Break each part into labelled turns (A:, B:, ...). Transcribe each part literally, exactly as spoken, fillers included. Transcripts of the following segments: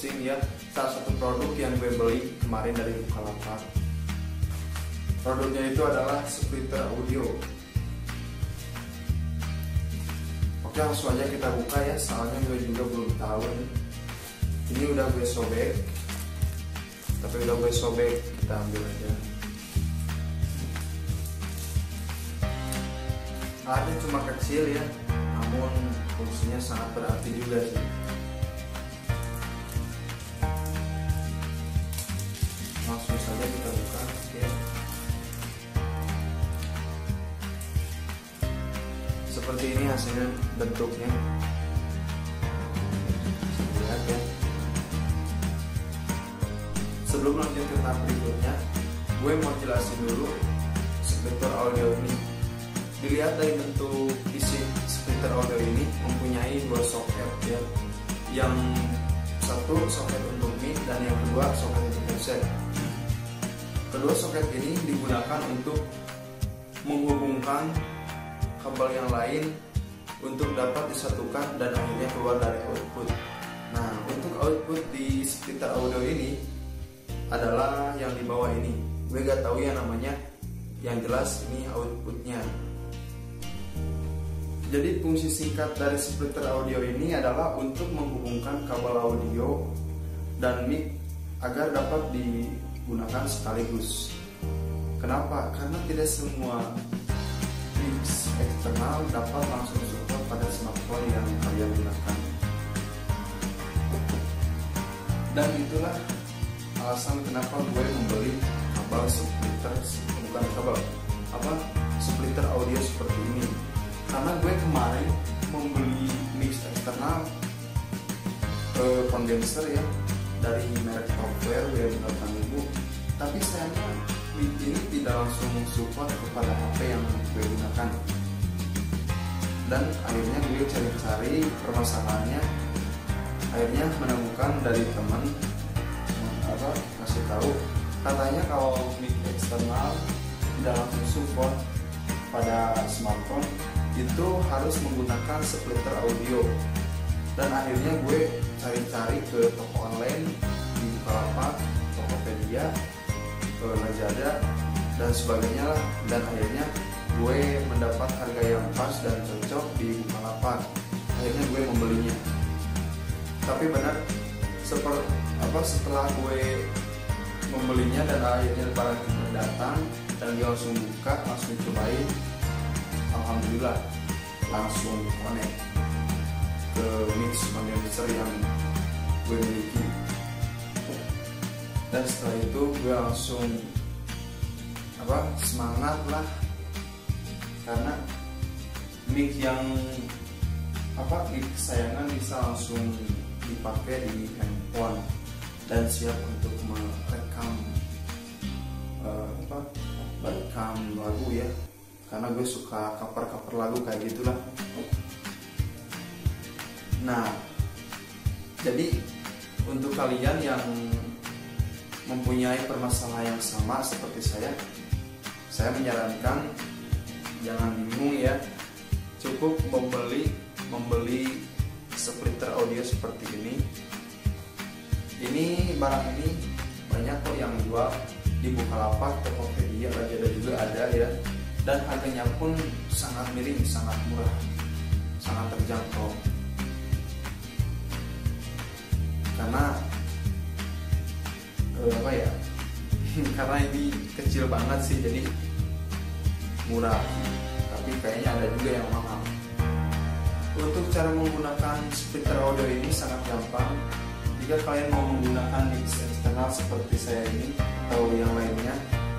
A: unboxing ya salah satu produk yang gue beli kemarin dari Bukalapak. Produknya itu adalah splitter audio. Oke, langsung aja kita buka ya, soalnya gue juga belum tahu nih. Ini udah gue sobek, tapi udah gue sobek, kita ambil aja. Alatnya cuma kecil ya, namun fungsinya sangat berarti juga sih. Langsung saja kita buka. Oke. Seperti ini hasilnya bentuknya. Lihat ya. Sebelum lanjut ke tahap berikutnya, gue mau jelasin dulu splitter audio ini. Dilihat dari bentuk isi splitter audio ini mempunyai dua soket ya. Yang satu soket untuk mic dan yang kedua soket untuk headset. Kedua soket ini digunakan untuk menghubungkan kabel yang lain untuk dapat disatukan dan akhirnya keluar dari output. Nah, untuk output di splitter audio ini adalah yang di bawah ini. Gue gak tahu ya namanya. Yang jelas ini outputnya. Jadi fungsi singkat dari splitter audio ini adalah untuk menghubungkan kabel audio dan mic agar dapat digunakan sekaligus. Kenapa? Karena tidak semua mix eksternal dapat langsung support pada smartphone yang kalian gunakan. Dan itulah alasan kenapa gue membeli kabel splitter, bukan kabel, apa splitter audio seperti ini. Karena gue kemarin membeli mix eksternal eh, kondenser ya dari merek Topware W M delapan ribu, tapi sayangnya mic ini tidak langsung support kepada H P yang gue gunakan. Dan akhirnya gue cari-cari permasalahannya, akhirnya menemukan dari teman apa kasih tahu, katanya kalau mic eksternal tidak langsung support pada smartphone itu harus menggunakan splitter audio. Dan akhirnya gue cari-cari ke toko online di Bukalapak, Tokopedia, ke Lazada dan sebagainya lah. Dan akhirnya gue mendapat harga yang pas dan cocok di Bukalapak. Akhirnya gue membelinya. Tapi benar seperti apa setelah gue membelinya dan akhirnya barang itu datang dan gue langsung buka, langsung cobain, alhamdulillah langsung connect ke mix condenser yang gue miliki. Dan setelah itu gue langsung apa semangat lah, karena mic yang apa mic kesayangan bisa langsung dipakai di handphone dan siap untuk merekam uh, apa merekam lagu ya, karena gue suka cover-cover lagu kayak gitulah. Nah, jadi untuk kalian yang mempunyai permasalahan yang sama seperti saya, saya menyarankan jangan bingung ya, cukup membeli membeli splitter audio seperti ini. Ini barang ini banyak kok yang jual di Bukalapak, Tokopedia, Lazada juga ada ya. Dan harganya pun sangat miring, sangat murah, sangat terjangkau. Karena eh, apa ya? Karena ini kecil banget sih, jadi murah. Tapi kayaknya ada juga yang mahal. Untuk cara menggunakan splitter audio ini sangat gampang. Jika kalian mau menggunakan mix eksternal seperti saya ini atau yang lainnya,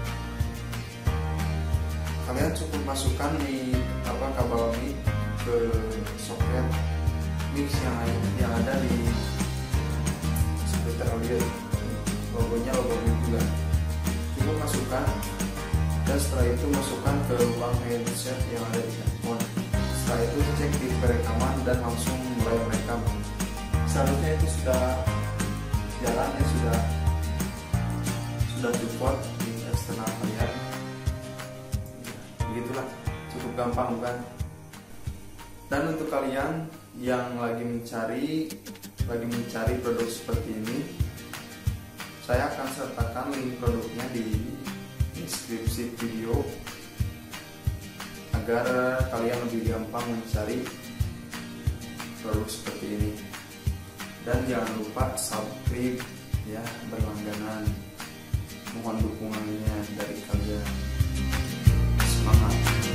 A: kalian cukup masukkan di apa kabel mic ke soket mix yang yang ada di splitter audio. Logonya logo mic juga. Cukup masukkan dan setelah itu masukkan ke lubang headset yang ada di handphone. Setelah itu cek di perekaman dan langsung mulai merekam. Seharusnya itu sudah jalan ya, sudah sudah support di eksternal kalian. Begitulah, cukup gampang bukan? Dan untuk kalian yang lagi mencari lagi mencari produk seperti ini, saya akan sertakan link produknya di deskripsi video agar kalian lebih gampang mencari produk seperti ini. Dan jangan lupa subscribe ya, berlangganan. Mohon dukungannya dari kalian. Semangat.